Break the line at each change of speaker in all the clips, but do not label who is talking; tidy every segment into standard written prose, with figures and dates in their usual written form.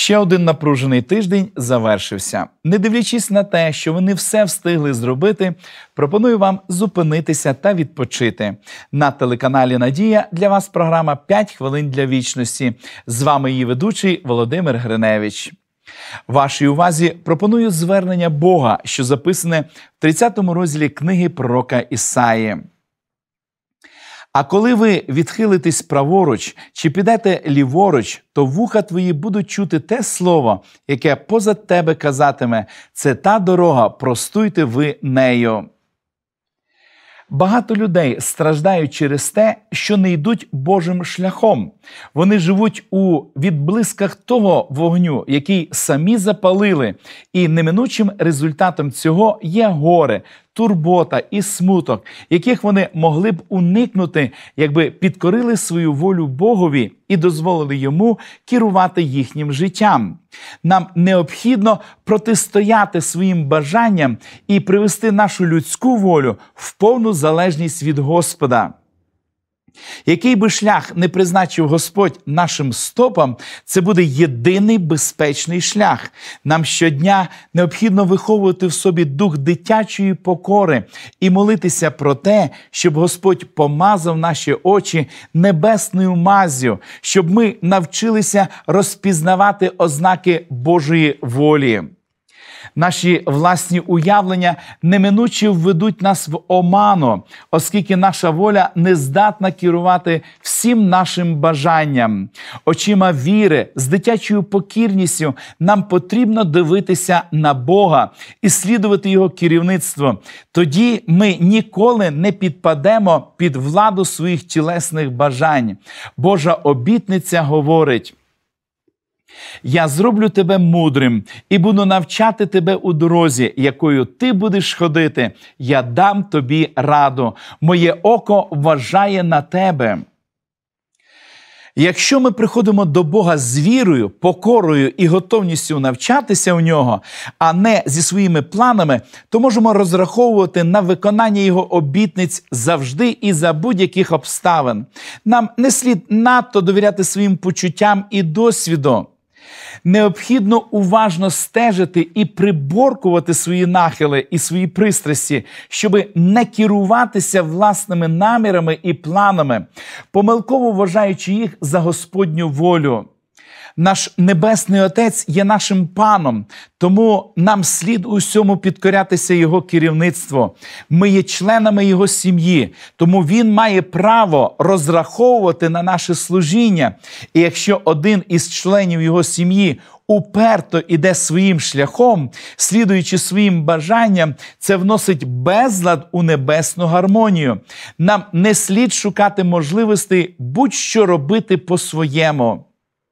Ще один напружений тиждень завершився. Не дивлячись на те, що ви не все встигли зробити, пропоную вам зупинитися та відпочити. На телеканалі «Надія» для вас програма «5 хвилин для вічності». З вами її ведучий Володимир Гриневич. Вашій увазі пропоную звернення Бога, що записане в 30-му розділі книги пророка Ісаї. «А коли ви відхилитесь праворуч чи підете ліворуч, то вуха твої будуть чути те слово, яке позад тебе казатиме: це та дорога, простуйте ви нею». Багато людей страждають через те, що не йдуть Божим шляхом. Вони живуть у відблисках того вогню, який самі запалили, і неминучим результатом цього є горе, турбота і смуток, яких вони могли б уникнути, якби підкорили свою волю Богові і дозволили Йому керувати їхнім життям. Нам необхідно протистояти своїм бажанням і привести нашу людську волю в повну залежність від Господа. Який би шлях не призначив Господь нашим стопам, це буде єдиний безпечний шлях. Нам щодня необхідно виховувати в собі дух дитячої покори і молитися про те, щоб Господь помазав наші очі небесною маззю, щоб ми навчилися розпізнавати ознаки Божої волі. Наші власні уявлення неминуче введуть нас в оману, оскільки наша воля не здатна керувати всім нашим бажанням. Очима віри, з дитячою покірністю нам потрібно дивитися на Бога і слідувати Його керівництво. Тоді ми ніколи не підпадемо під владу своїх тілесних бажань. Божа обітниця говорить: «Я зроблю тебе мудрим і буду навчати тебе у дорозі, якою ти будеш ходити. Я дам тобі раду. Моє око вважає на тебе». Якщо ми приходимо до Бога з вірою, покорою і готовністю навчатися у Нього, а не зі своїми планами, то можемо розраховувати на виконання Його обітниць завжди і за будь-яких обставин. Нам не слід надто довіряти своїм почуттям і досвіду. Необхідно уважно стежити і приборкувати свої нахили і свої пристрасті, щоб не керуватися власними намірами і планами, помилково вважаючи їх за Господню волю. Наш Небесний Отець є нашим паном, тому нам слід усьому підкорятися Його керівництву. Ми є членами Його сім'ї, тому Він має право розраховувати на наше служіння. І якщо один із членів Його сім'ї уперто іде своїм шляхом, слідуючи своїм бажанням, це вносить безлад у небесну гармонію. Нам не слід шукати можливостей будь-що робити по-своєму.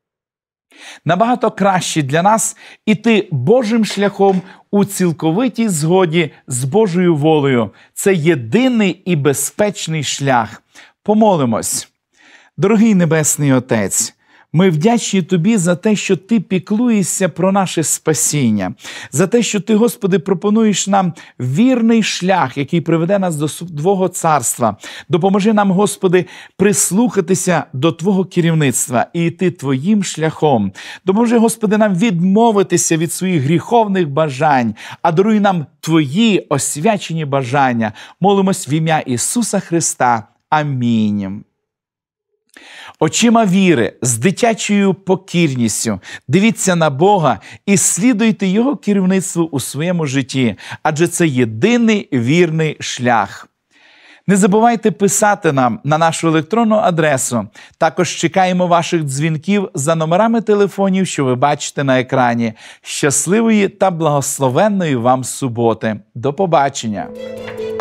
Набагато краще для нас іти Божим шляхом у цілковитій згоді з Божою волею. Це єдиний і безпечний шлях. Помолимось. Дорогий Небесний Отець, ми вдячні Тобі за те, що Ти піклуєшся про наше спасіння, за те, що Ти, Господи, пропонуєш нам вірний шлях, який приведе нас до Твого царства. Допоможи нам, Господи, прислухатися до Твого керівництва і йти Твоїм шляхом. Допоможи, Господи, нам відмовитися від своїх гріховних бажань, а даруй нам Твої освячені бажання. Молимось в ім'я Ісуса Христа. Амінь. Очима віри, з дитячою покірністю дивіться на Бога і слідуйте Його керівництву у своєму житті, адже це єдиний вірний шлях. Не забувайте писати нам на нашу електронну адресу. Також чекаємо ваших дзвінків за номерами телефонів, що ви бачите на екрані. Щасливої та благословенної вам суботи. До побачення!